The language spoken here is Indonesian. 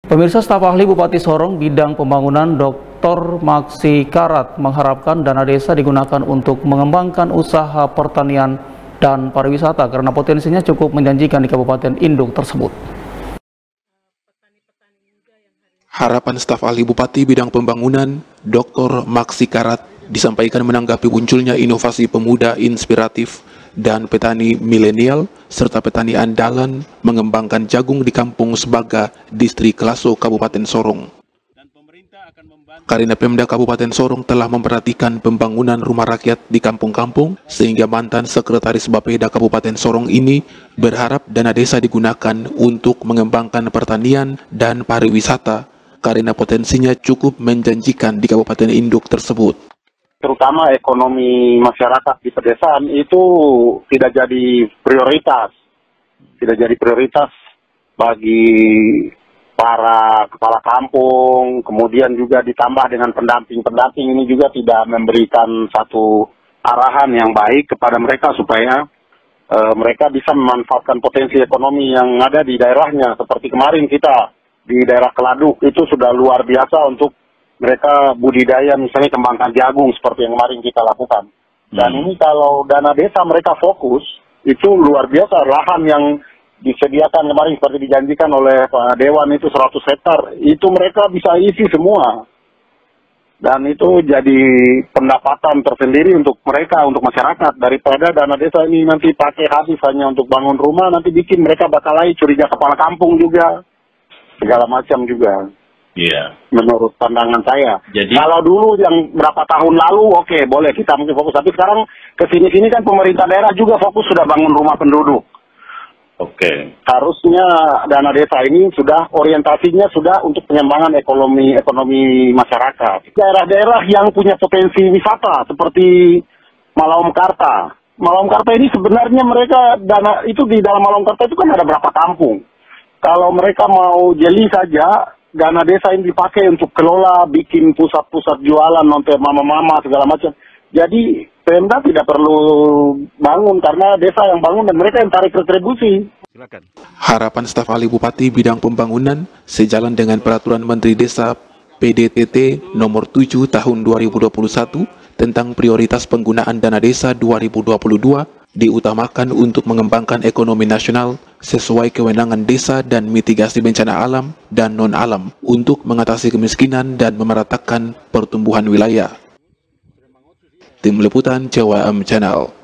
Pemirsa, staf ahli Bupati Sorong bidang pembangunan Dr. Maksi Karat mengharapkan dana desa digunakan untuk mengembangkan usaha pertanian dan pariwisata karena potensinya cukup menjanjikan di Kabupaten Induk tersebut. Harapan staf ahli Bupati bidang pembangunan Dr. Maksi Karat disampaikan menanggapi munculnya inovasi pemuda inspiratif dan petani milenial serta petani andalan mengembangkan jagung di Kampung Sebaga, Distrik Kelaso, Kabupaten Sorong. Karena Pemda Kabupaten Sorong telah memperhatikan pembangunan rumah rakyat di kampung-kampung, sehingga mantan Sekretaris Bapeda Kabupaten Sorong ini berharap dana desa digunakan untuk mengembangkan pertanian dan pariwisata karena potensinya cukup menjanjikan di Kabupaten Induk tersebut. Terutama ekonomi masyarakat di pedesaan itu tidak jadi prioritas bagi para kepala kampung, kemudian juga ditambah dengan pendamping ini juga tidak memberikan satu arahan yang baik kepada mereka supaya mereka bisa memanfaatkan potensi ekonomi yang ada di daerahnya. Seperti kemarin kita di daerah Keladuk itu sudah luar biasa untuk mereka budidaya, misalnya kembangkan jagung seperti yang kemarin kita lakukan. Dan ini kalau dana desa mereka fokus, itu luar biasa. Lahan yang disediakan kemarin seperti dijanjikan oleh Pak Dewan itu 100 hektar, itu mereka bisa isi semua. Dan itu jadi pendapatan tersendiri untuk mereka, untuk masyarakat. Daripada dana desa ini nanti pakai habis hanya untuk bangun rumah, nanti bikin mereka bakal lagi curiga kepala kampung juga, segala macam juga. Iya. Menurut pandangan saya. Jadi, kalau dulu yang berapa tahun lalu, oke, boleh kita mungkin fokus. Tapi sekarang kesini-sini kan pemerintah daerah juga fokus sudah bangun rumah penduduk. Oke. Harusnya dana desa ini sudah orientasinya sudah untuk pengembangan ekonomi masyarakat. Daerah-daerah yang punya potensi wisata seperti Malaumkarta. Malaumkarta ini sebenarnya mereka dana itu di dalam Malaumkarta itu kan ada berapa kampung. Kalau mereka mau jeli saja, dana desa ini dipakai untuk kelola, bikin pusat-pusat jualan, nonton mama-mama, segala macam. Jadi Pemda tidak perlu bangun karena desa yang bangun dan mereka yang tarik retribusi. Silakan. Harapan staf ahli Bupati bidang pembangunan sejalan dengan Peraturan Menteri Desa PDTT nomor 7 tahun 2021 tentang prioritas penggunaan dana desa 2022 diutamakan untuk mengembangkan ekonomi nasional sesuai kewenangan desa dan mitigasi bencana alam dan non-alam untuk mengatasi kemiskinan dan memeratakan pertumbuhan wilayah. Tim Liputan Jawa Channel.